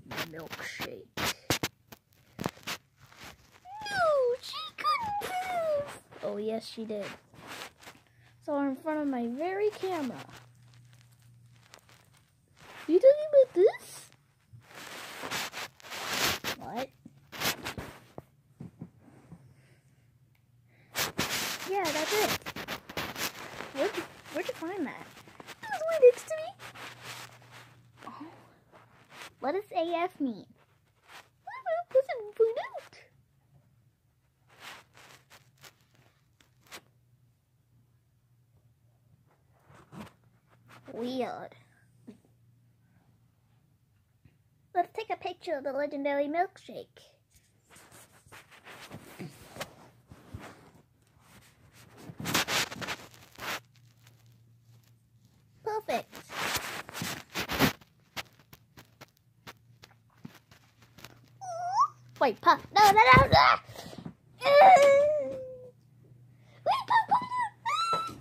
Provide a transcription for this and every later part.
milkshake. No, she couldn't move. Oh, yes, she did. So in front of my very camera. You talking about this? What? Yeah, that's it. Where'd you find that? It was right next to me. Oh. What does AF mean? What's it point out? Weird. Let's take a picture of the legendary milkshake. Perfect. Wait, Puff. No. Wait, Puff, come.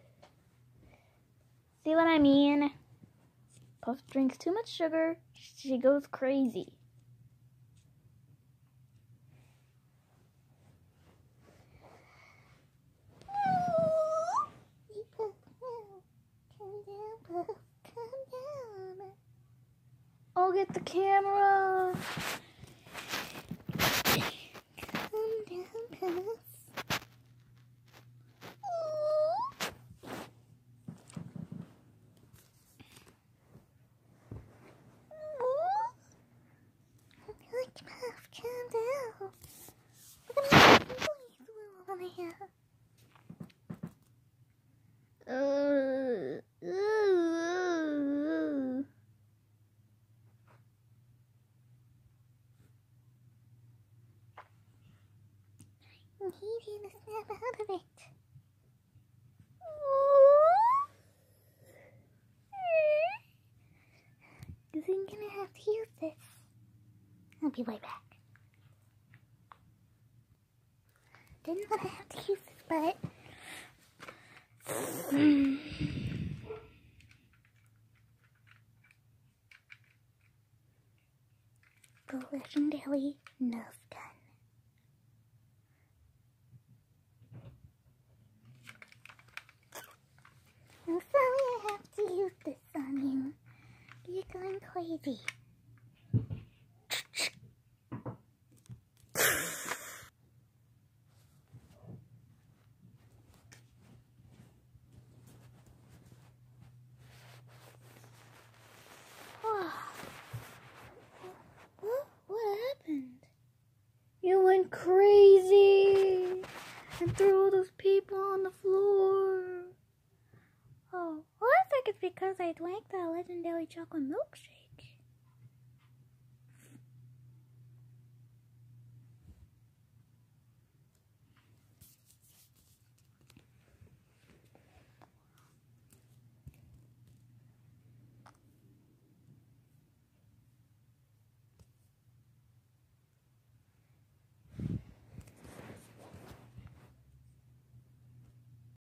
See what I mean? Puff drinks too much sugar. She goes crazy. I'll get the camera. Come down, Puff. Puff, calm down. We're gonna have some noise over here. He's gonna snap out of it. Because I'm gonna have to use this. I'll be right back. Didn't want to have to use this, but the legendary Nerf gun. I'm sorry I have to use this on you. You're going crazy. What happened? You went crazy and threw all those people on the floor. Oh, well, I think it's because I drank that legendary chocolate milkshake.